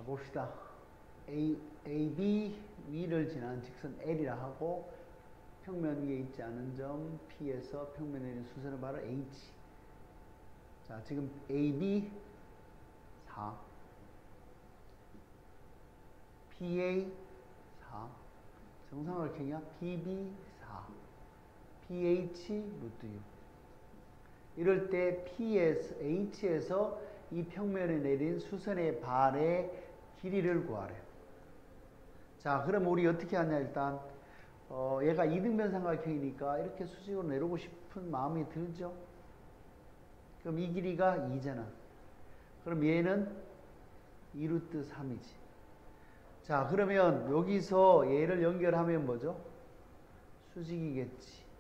봅시다. AB 위를 지나는 직선 L이라 하고 평면 위에 있지 않은 점 P에서 평면에 있는 수선의 바로 H. 자, 지금 AB 4, PA 4, 정삼각형이야. PB 4, PH 루트 6. 이럴 때 P에서, H에서 이 평면에 내린 수선의 발의 길이를 구하래. 자, 그럼 우리 어떻게 하냐, 일단. 얘가 이등변 삼각형이니까 이렇게 수직으로 내려오고 싶은 마음이 들죠? 그럼 이 길이가 2잖아. 그럼 얘는 2루트 3이지. 자, 그러면 여기서 얘를 연결하면 뭐죠? 수직이겠지.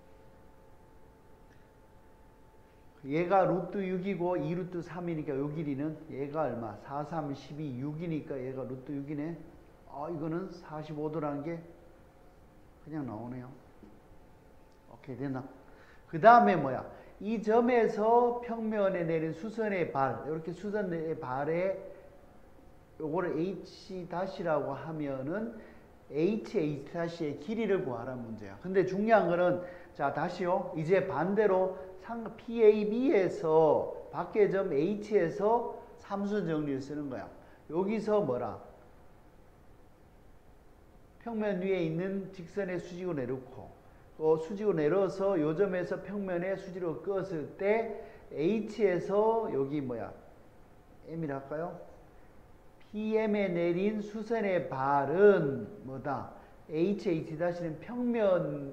얘가 루트 6이고 2루트 3이니까 요 길이는 얘가 얼마? 4, 3, 12, 6이니까 얘가 루트 6이네. 이거는 45도라는 게 그냥 나오네요. 오케이, 됐나? 그 다음에 뭐야? 이 점에서 평면에 내린 수선의 발, 이렇게 수선의 발에 요거를 H-라고 하면은 H-의 길이를 구하라는 문제야. 근데 중요한 거는, 자, 다시요. 이제 반대로 PAB에서 밖의 점 H에서 삼수선 정리를 쓰는 거야. 여기서 뭐라? 평면 위에 있는 직선의 수직으로 내놓고, 또 수직으로 내려서 요 점에서 평면에 수직으로 끄었을 때 H에서 여기 뭐야? M이라 할까요? PM에 내린 수선의 발은 뭐다? HH-는 평면과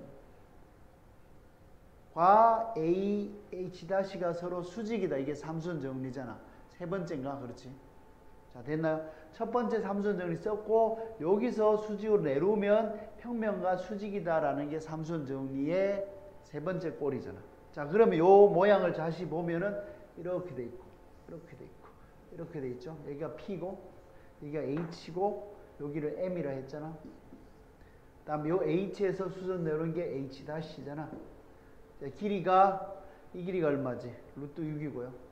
AH-가 서로 수직이다. 이게 삼수선 정리잖아. 세 번째인가? 그렇지? 자, 됐나요? 첫 번째 삼수선 정리 썼고, 여기서 수직으로 내려오면 평면과 수직이다라는 게 삼수선 정리의 세 번째 꼴이잖아. 자, 그러면 요 모양을 다시 보면은 이렇게 돼 있고, 이렇게 돼 있고, 이렇게 돼 있죠? 여기가 P고, 여기가 H고, 여기를 M이라 했잖아. 다음 요 H에서 수선 내려온 게 H-잖아. 자, 길이가, 이 길이가 얼마지? 루트 6이고요.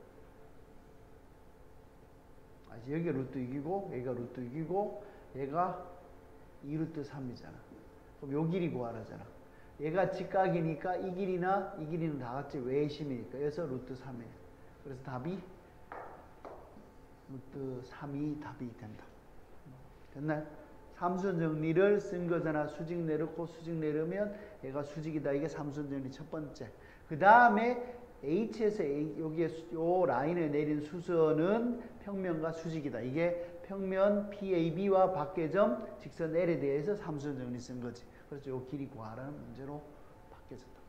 여기가 루트 6이고, 여기가 루트 6이고, 얘가 2루트 3이잖아. 그럼 요 길이 구하라잖아. 얘가 직각이니까 이 길이나 이 길이는 다 같이 외심이니까. 그래서 루트 3이에요. 그래서 답이 루트 3이 답이 된다. 됐나요? 삼수선 정리를 쓴 거잖아. 수직 내렸고, 수직 내려면 얘가 수직이다. 이게 삼수선 정리 첫 번째. 그 다음에 H에서 여기에 요 라인에 내린 수선은 평면과 수직이다. 이게 평면 PAB와 밖의 점 직선 L에 대해서 삼수선 정리 쓴 거지. 그래서 요 길이 구하라는 문제로 바뀌어졌다.